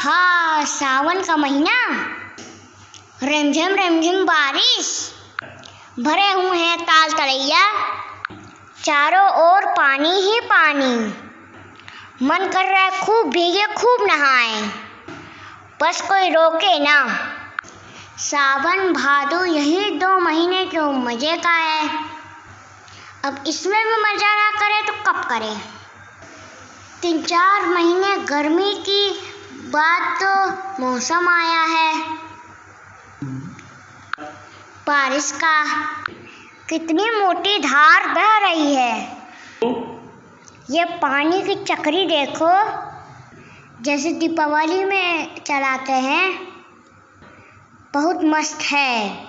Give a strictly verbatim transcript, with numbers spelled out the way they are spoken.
आहा, सावन का महीना, रिमझिम रिमझिम बारिश, भरे हुए हैं ताल तलैया, चारों ओर पानी ही पानी। मन कर रहा है खूब भीगे खूब नहाए, बस कोई रोके ना। सावन भादो यही दो महीने क्यों मजे का है, अब इसमें भी मजा ना करे तो कब करे। तीन चार महीने गर्मी की बाद तो मौसम आया है बारिश का। कितनी मोटी धार बह रही है, ये पानी की चक्री देखो, जैसे दीपावली में चलाते हैं, बहुत मस्त है।